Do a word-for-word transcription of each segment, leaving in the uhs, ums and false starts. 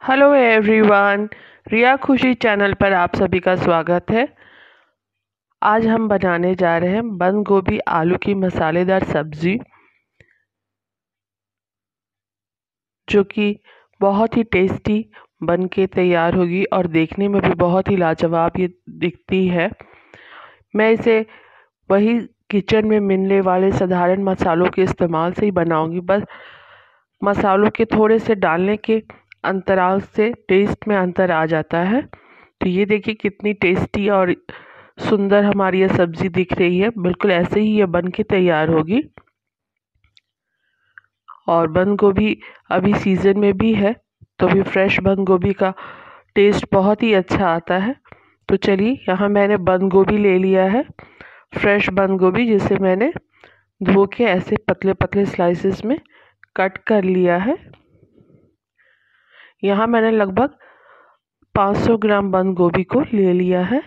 Hello everyone, रिया खुशी channel पर आप सभी का स्वागत है। आज हम बनाने जा रहे हैं बंद गोभी आलू की मसालेदार सब्जी, जो कि बहुत ही टेस्टी बन के तैयार होगी और देखने में भी बहुत ही लाजवाब ये दिखती है। मैं इसे वही किचन में मिलने वाले साधारण मसालों के इस्तेमाल से ही बनाऊंगी। बस मसालों के थोड़े से डालने के अंतराल से टेस्ट में अंतर आ जाता है। तो ये देखिए कितनी टेस्टी और सुंदर हमारी ये सब्जी दिख रही है। बिल्कुल ऐसे ही ये बन के तैयार होगी। और बंद गोभी अभी सीजन में भी है, तो अभी फ्रेश बंद गोभी का टेस्ट बहुत ही अच्छा आता है। तो चलिए, यहाँ मैंने बंद गोभी ले लिया है, फ्रेश बंद गोभी, जिसे मैंने धो के ऐसे पतले पतले स्लाइसेस में कट कर लिया है। यहाँ मैंने लगभग पाँच सौ ग्राम बंद गोभी को ले लिया है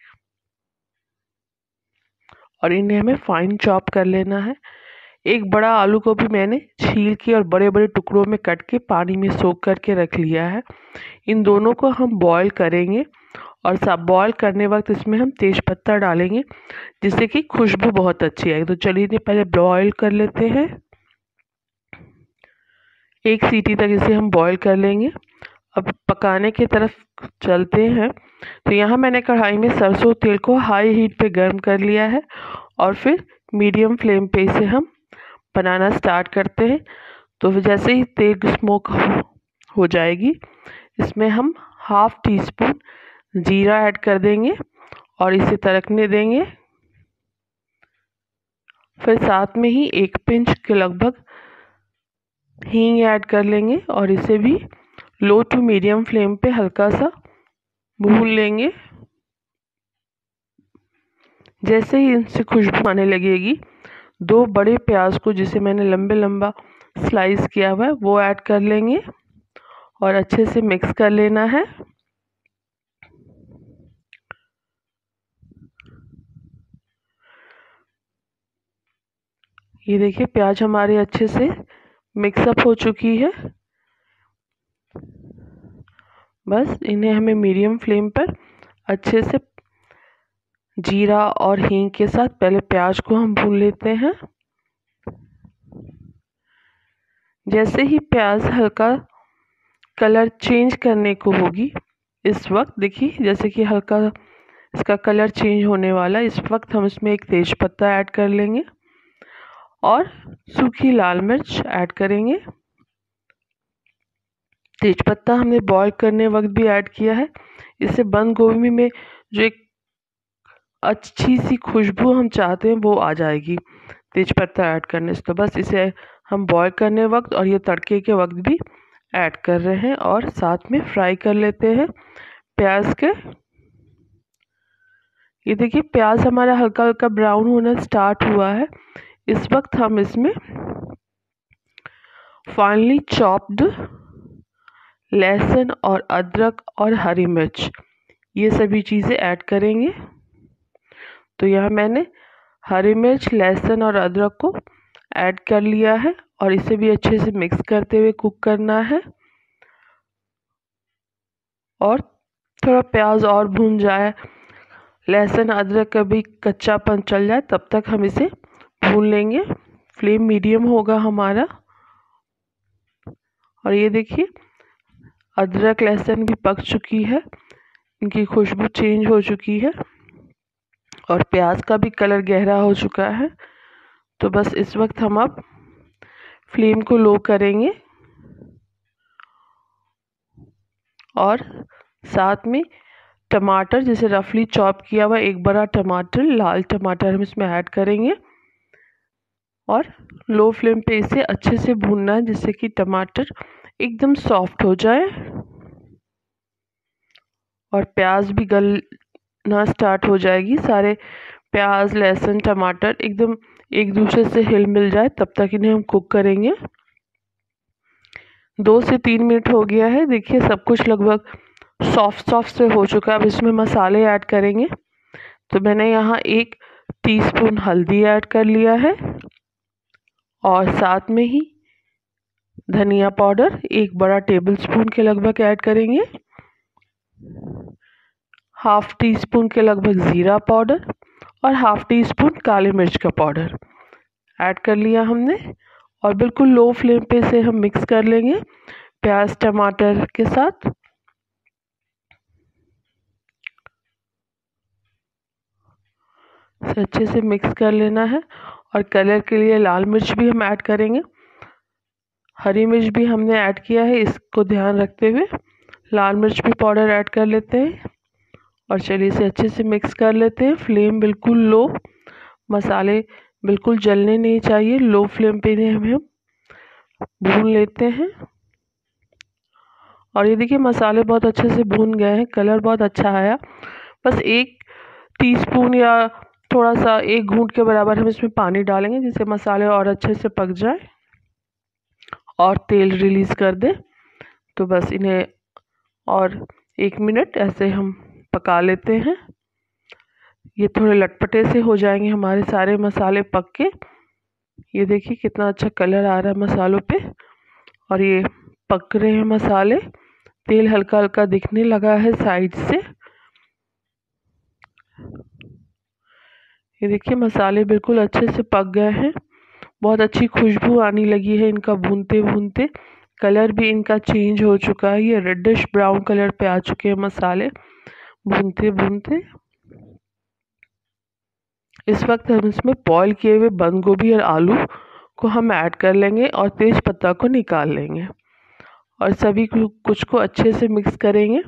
और इन्हें हमें फाइन चॉप कर लेना है। एक बड़ा आलू को भी मैंने छील के और बड़े बड़े टुकड़ों में कट के पानी में सोख करके रख लिया है। इन दोनों को हम बॉईल करेंगे और सब बॉईल करने वक्त इसमें हम तेज पत्ता डालेंगे, जिससे कि खुशबू बहुत अच्छी आएगी। तो चलिए इन्हें पहले बॉईल कर लेते हैं। एक सीटी तक इसे हम बॉईल कर लेंगे। अब पकाने की तरफ चलते हैं। तो यहाँ मैंने कढ़ाई में सरसों तेल को हाई हीट पे गर्म कर लिया है और फिर मीडियम फ्लेम पे इसे हम बनाना स्टार्ट करते हैं। तो जैसे ही तेल स्मोक हो जाएगी, इसमें हम हाफ टी स्पून जीरा ऐड कर देंगे और इसे तड़कने देंगे। फिर साथ में ही एक पिंच के लगभग हींग ऐड कर लेंगे और इसे भी लो टू मीडियम फ्लेम पे हल्का सा भून लेंगे। जैसे ही इनसे खुशबू आने लगेगी, दो बड़े प्याज को, जिसे मैंने लंबे लंबा स्लाइस किया हुआ है, वो ऐड कर लेंगे और अच्छे से मिक्स कर लेना है। ये देखिए प्याज हमारे अच्छे से मिक्सअप हो चुकी है। बस इन्हें हमें मीडियम फ्लेम पर अच्छे से जीरा और हींग के साथ पहले प्याज को हम भून लेते हैं। जैसे ही प्याज हल्का कलर चेंज करने को होगी, इस वक्त देखिए जैसे कि हल्का इसका कलर चेंज होने वाला है, इस वक्त हम इसमें एक तेज पत्ता ऐड कर लेंगे और सूखी लाल मिर्च ऐड करेंगे। तेज पत्ता हमने बॉईल करने वक्त भी ऐड किया है। इससे बंद गोभी में जो एक अच्छी सी खुशबू हम चाहते हैं वो आ जाएगी तेज पत्ता ऐड करने से। तो बस इसे हम बॉईल करने वक्त और ये तड़के के वक्त भी ऐड कर रहे हैं और साथ में फ्राई कर लेते हैं प्याज के। ये देखिए प्याज हमारा हल्का हल्का ब्राउन होना स्टार्ट हुआ है। इस वक्त हम इसमें फाइनली चॉप्ड लहसुन और अदरक और हरी मिर्च, ये सभी चीज़ें ऐड करेंगे। तो यहाँ मैंने हरी मिर्च, लहसुन और अदरक को ऐड कर लिया है और इसे भी अच्छे से मिक्स करते हुए कुक करना है। और थोड़ा प्याज और भून जाए, लहसुन अदरक का भी कच्चापन चल जाए, तब तक हम इसे भून लेंगे। फ्लेम मीडियम होगा हमारा। और ये देखिए अदरक लहसुन भी पक चुकी है, इनकी खुशबू चेंज हो चुकी है और प्याज का भी कलर गहरा हो चुका है। तो बस इस वक्त हम अब फ्लेम को लो करेंगे और साथ में टमाटर, जिसे रफली चॉप किया हुआ एक बड़ा टमाटर, लाल टमाटर, हम इसमें ऐड करेंगे और लो फ्लेम पे इसे अच्छे से भूनना है, जिससे कि टमाटर एकदम सॉफ्ट हो जाए और प्याज भी गलना स्टार्ट हो जाएगी। सारे प्याज, लहसुन, टमाटर एकदम एक दूसरे से हिल मिल जाए, तब तक इन्हें हम कुक करेंगे। दो से तीन मिनट हो गया है। देखिए सब कुछ लगभग सॉफ्ट सॉफ्ट से हो चुका है। अब इसमें मसाले ऐड करेंगे। तो मैंने यहाँ एक टीस्पून हल्दी ऐड कर लिया है और साथ में ही धनिया पाउडर एक बड़ा टेबल स्पून के लगभग ऐड करेंगे। हाफ टी स्पून के लगभग ज़ीरा पाउडर और हाफ टी स्पून काले मिर्च का पाउडर ऐड कर लिया हमने और बिल्कुल लो फ्लेम पे से हम मिक्स कर लेंगे प्याज टमाटर के साथ। इसे अच्छे से मिक्स कर लेना है और कलर के लिए लाल मिर्च भी हम ऐड करेंगे। हरी मिर्च भी हमने ऐड किया है, इसको ध्यान रखते हुए लाल मिर्च भी पाउडर ऐड कर लेते हैं और चलिए इसे अच्छे से मिक्स कर लेते हैं। फ्लेम बिल्कुल लो, मसाले बिल्कुल जलने नहीं चाहिए, लो फ्लेम पे हमें हम भून लेते हैं। और ये देखिए मसाले बहुत अच्छे से भून गए हैं, कलर बहुत अच्छा आया। बस एक टीस्पून या थोड़ा सा एक घूंट के बराबर हम इसमें पानी डालेंगे जिससे मसाले और अच्छे से पक जाए और तेल रिलीज़ कर दे। तो बस इन्हें और एक मिनट ऐसे हम पका लेते हैं। ये थोड़े लटपटे से हो जाएंगे हमारे सारे मसाले पक के। ये देखिए कितना अच्छा कलर आ रहा है मसालों पे और ये पक रहे हैं मसाले, तेल हल्का हल्का दिखने लगा है साइड से। ये देखिए मसाले बिल्कुल अच्छे से पक गए हैं, बहुत अच्छी खुशबू आने लगी है इनका भूनते भूनते। कलर भी इनका चेंज हो चुका है, ये रेडिश ब्राउन कलर पे आ चुके हैं मसाले भूनते भूनते। इस वक्त हम इसमें बॉईल किए हुए बंद गोभी और आलू को हम ऐड कर लेंगे और तेज पत्ता को निकाल लेंगे और सभी कुछ को अच्छे से मिक्स करेंगे।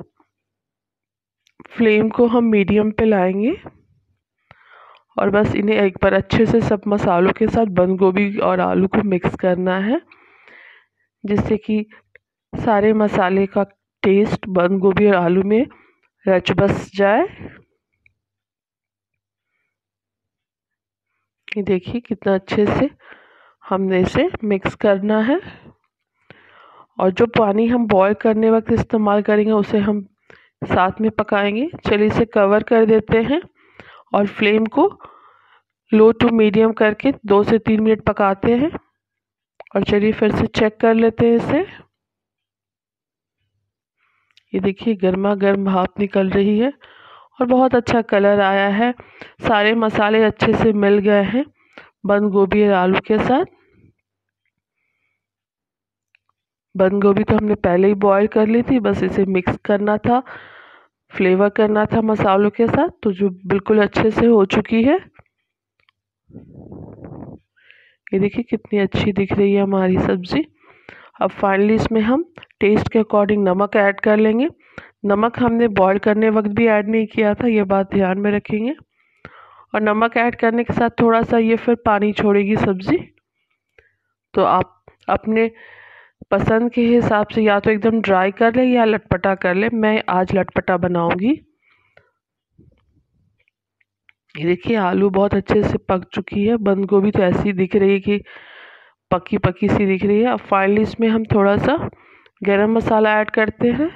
फ्लेम को हम मीडियम पे लाएंगे और बस इन्हें एक बार अच्छे से सब मसालों के साथ बंद गोभी और आलू को मिक्स करना है जिससे कि सारे मसाले का टेस्ट बंद गोभी और आलू में रच बस जाए। ये देखिए कितना अच्छे से हमने इसे मिक्स करना है और जो पानी हम बॉईल करने वक्त इस्तेमाल करेंगे उसे हम साथ में पकाएंगे। चलिए इसे कवर कर देते हैं और फ्लेम को लो टू मीडियम करके दो से तीन मिनट पकाते हैं और चलिए फिर से चेक कर लेते हैं इसे। ये देखिए गर्मा गर्म भाप निकल रही है और बहुत अच्छा कलर आया है, सारे मसाले अच्छे से मिल गए हैं बंद गोभी और आलू के साथ। बंद गोभी तो हमने पहले ही बॉईल कर ली थी, बस इसे मिक्स करना था, फ्लेवर करना था मसालों के साथ, तो जो बिल्कुल अच्छे से हो चुकी है। ये देखिए कितनी अच्छी दिख रही है हमारी सब्जी। अब फाइनली इसमें हम टेस्ट के अकॉर्डिंग नमक ऐड कर लेंगे। नमक हमने बॉईल करने वक्त भी ऐड नहीं किया था, ये बात ध्यान में रखेंगे। और नमक ऐड करने के साथ थोड़ा सा ये फिर पानी छोड़ेगी सब्जी, तो आप अपने पसंद के हिसाब से या तो एकदम ड्राई कर ले या लटपटा कर ले। मैं आज लटपटा बनाऊंगी। ये देखिए आलू बहुत अच्छे से पक चुकी है, बंद गोभी तो ऐसी दिख रही है कि पकी पकी सी दिख रही है। अब फाइनली इसमें हम थोड़ा सा गरम मसाला ऐड करते हैं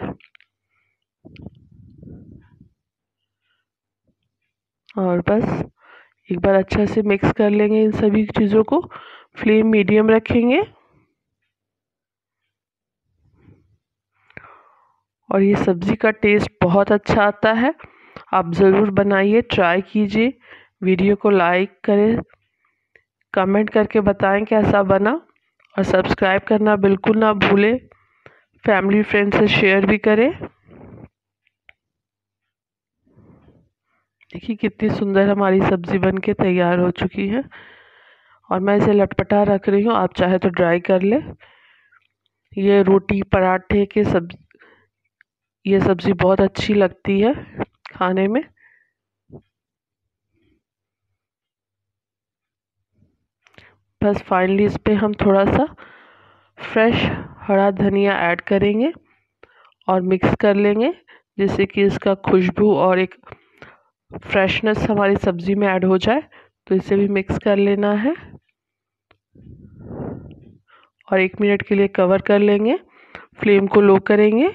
और बस एक बार अच्छा से मिक्स कर लेंगे इन सभी चीज़ों को। फ्लेम मीडियम रखेंगे और ये सब्ज़ी का टेस्ट बहुत अच्छा आता है। आप ज़रूर बनाइए, ट्राई कीजिए। वीडियो को लाइक करें, कमेंट करके बताएं कैसा बना और सब्सक्राइब करना बिल्कुल ना भूलें। फैमिली फ्रेंड से शेयर भी करें। देखिए कितनी सुंदर हमारी सब्ज़ी बनके तैयार हो चुकी है और मैं इसे लटपटा रख रही हूँ, आप चाहे तो ड्राई कर ले। ये रोटी पराठे के सब ये सब्ज़ी बहुत अच्छी लगती है खाने में। बस फाइनली इस पे हम थोड़ा सा फ्रेश हरा धनिया ऐड करेंगे और मिक्स कर लेंगे जिससे कि इसका खुशबू और एक फ्रेशनेस हमारी सब्ज़ी में ऐड हो जाए। तो इसे भी मिक्स कर लेना है और एक मिनट के लिए कवर कर लेंगे। फ्लेम को लो करेंगे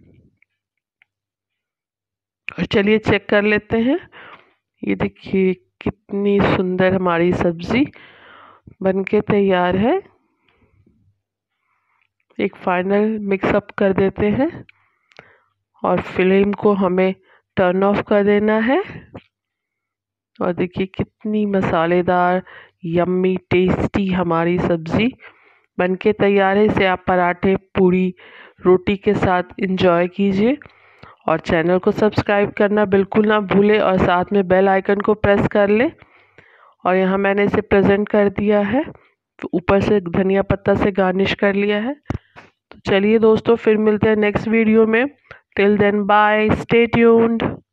और चलिए चेक कर लेते हैं। ये देखिए कितनी सुंदर हमारी सब्ज़ी बनके तैयार है। एक फाइनल मिक्सअप कर देते हैं और फ्लेम को हमें टर्न ऑफ कर देना है। और देखिए कितनी मसालेदार यम्मी टेस्टी हमारी सब्ज़ी बनके तैयार है। इसे आप पराठे, पूड़ी, रोटी के साथ एंजॉय कीजिए और चैनल को सब्सक्राइब करना बिल्कुल ना भूलें और साथ में बेल आइकन को प्रेस कर लें। और यहाँ मैंने इसे प्रेजेंट कर दिया है, तो ऊपर से धनिया पत्ता से गार्निश कर लिया है। तो चलिए दोस्तों, फिर मिलते हैं नेक्स्ट वीडियो में। Till then bye, stay tuned.